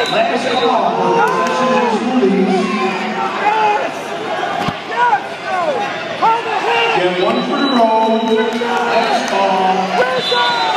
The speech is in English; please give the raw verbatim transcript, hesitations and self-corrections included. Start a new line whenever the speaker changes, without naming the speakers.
Last call for possession of police. Get one for the road. Last call.